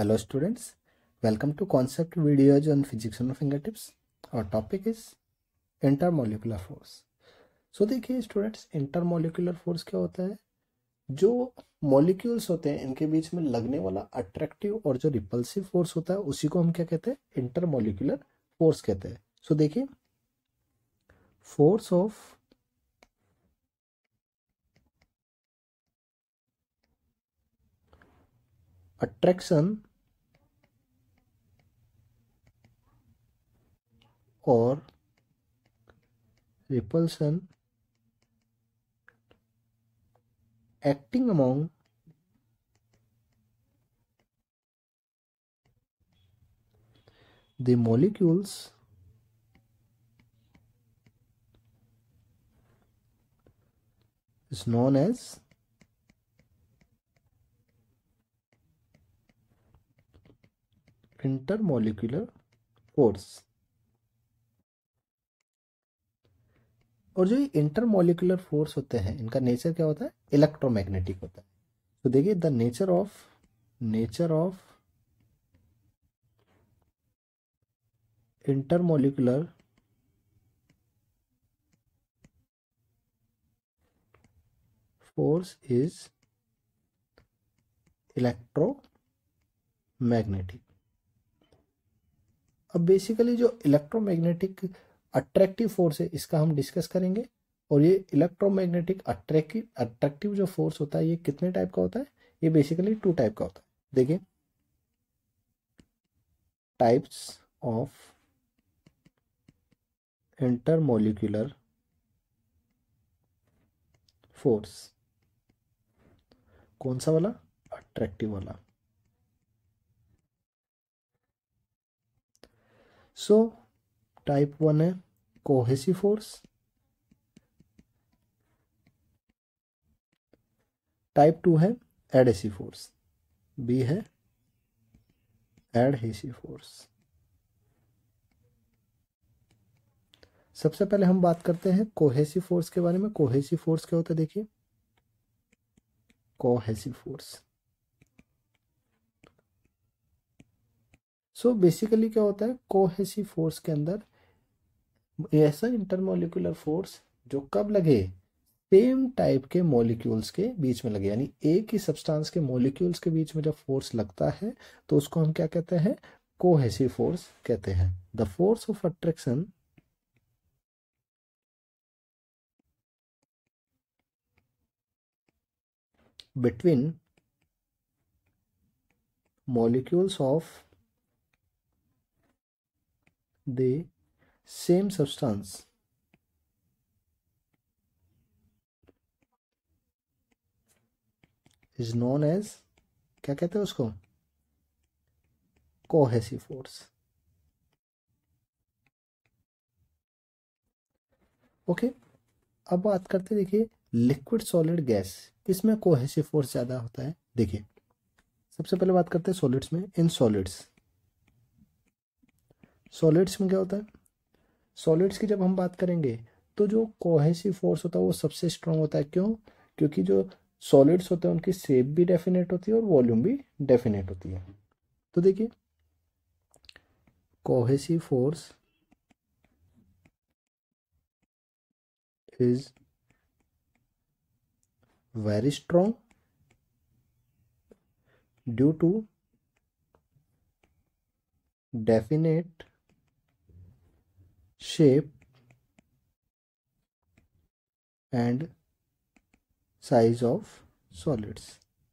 Hello students, welcome to concept videos on physics on fingertips. Our topic is intermolecular force. So देखिए students, intermolecular force क्या होता है? जो molecules होते हैं इनके बीच में लगने वाला अट्रैक्टिव और जो रिपल्सिव फोर्स होता है उसी को हम क्या कहते हैं? इंटरमोलिकुलर फोर्स कहते हैं. सो देखिए, फोर्स ऑफ अट्रैक्शन और repulsion acting among the molecules is known as intermolecular force. और जो ये इंटरमोलिकुलर फोर्स होते हैं इनका नेचर क्या होता है? इलेक्ट्रोमैग्नेटिक होता है. तो देखिए, the nature of intermolecular force is electromagnetic. अब बेसिकली जो इलेक्ट्रोमैग्नेटिक अट्रैक्टिव फोर्स है इसका हम डिस्कस करेंगे. और ये इलेक्ट्रोमैग्नेटिक अट्रैक्टिव जो फोर्स होता है ये कितने टाइप का होता है? ये बेसिकली 2 टाइप का होता है. देखिए, टाइप्स ऑफ इंटरमोलिकुलर फोर्स. कौन सा वाला? अट्रैक्टिव वाला. सो टाइप 1 है कोहेसिव फोर्स. टाइप 2 है एडहेसिव फोर्स. बी है एडहेसिव फोर्स. सबसे पहले हम बात करते हैं कोहेसिव फोर्स के बारे में. कोहेसिव फोर्स क्या होता है? देखिए, कोहेसिव फोर्स. सो बेसिकली क्या होता है? कोहेसिव फोर्स के अंदर ऐसा इंटरमोलिकुलर फोर्स जो कब लगे? सेम टाइप के मॉलिक्यूल्स के बीच में लगे. यानी एक ही सब्सटेंस के मॉलिक्यूल्स के बीच में जब फोर्स लगता है तो उसको हम क्या कहते हैं? कोहेसिव फोर्स कहते हैं. The force of attraction between molecules of the same substance is known as, क्या कहते हैं उसको? Cohesive force. ओके, अब बात करते हैं. देखिए, लिक्विड सॉलिड गैस, इसमें कोहेसिव फोर्स ज़्यादा होता है. देखिए, सबसे पहले बात करते हैं सॉलिड्स में. इन सॉलिड्स में क्या होता है? सॉलिड्स की जब हम बात करेंगे तो जो कोहेसिव फोर्स होता है वो सबसे स्ट्रांग होता है. क्यों? क्योंकि जो सॉलिड्स होते हैं उनकी शेप भी डेफिनेट होती है और वॉल्यूम भी डेफिनेट होती है. तो देखिए, cohesive force is very strong due to definite shape and size of solids.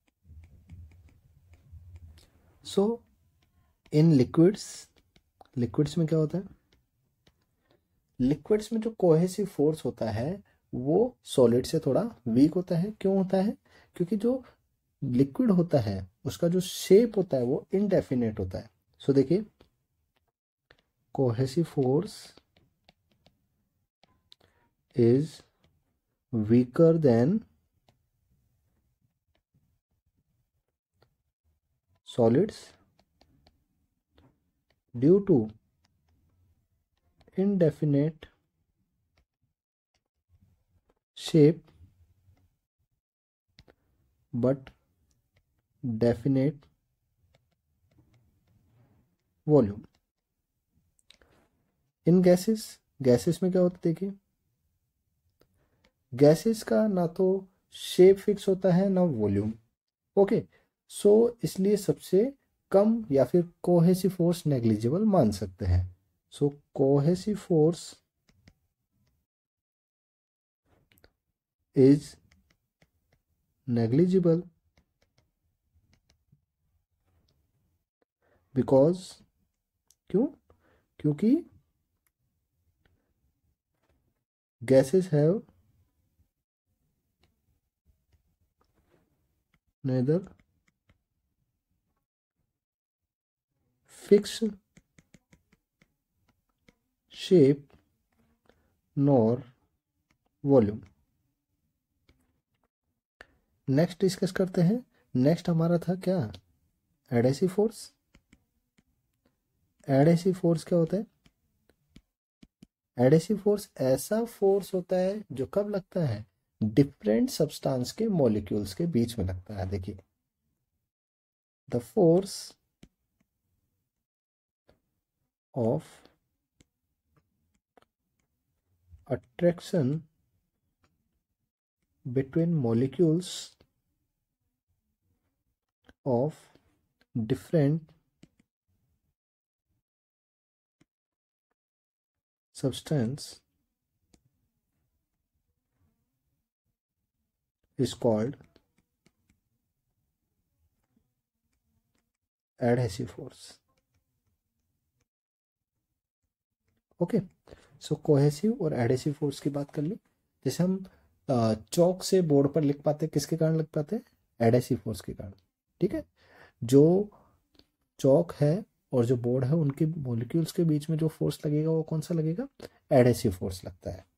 So in liquids में क्या होता है? लिक्विड्स में जो कोहेसिव फोर्स होता है वो सॉलिड से थोड़ा वीक होता है. क्यों होता है? क्योंकि जो लिक्विड होता है उसका जो शेप होता है वो इनडेफिनेट होता है. सो देखिए, cohesive force is weaker than solids due to indefinite shape but definite volume. In gases, gases में क्या होता है देखिए, गैसेस का ना तो शेप फिक्स होता है ना वॉल्यूम। ओके, सो इसलिए सबसे कम या फिर कोहेसिव फोर्स नेग्लिजिबल मान सकते हैं। So cohesive force is negligible because, क्यों, क्योंकि gases have neither fixed shape nor volume. Next discuss करते हैं। नेक्स्ट हमारा था क्या, एडेसिव फोर्स। एडेसिव फोर्स क्या होता है, एडेसिव फोर्स ऐसा फोर्स होता है जो कब लगता है, डिफरेंट सब्सटेंस के मॉलिक्यूल्स के बीच में लगता है। देखिए, the force of attraction between molecules of different substance is called adhesive force। Okay, so cohesive और एडेसिव फोर्स की बात कर ली। जैसे हम चौक से बोर्ड पर लिख पाते, किसके कारण लिख पाते हैं, एडेसिव फोर्स के कारण। ठीक है, जो चौक है और जो बोर्ड है उनके मॉलिक्यूल्स के बीच में जो फोर्स लगेगा वो कौन सा लगेगा, एडेसिव फोर्स लगता है।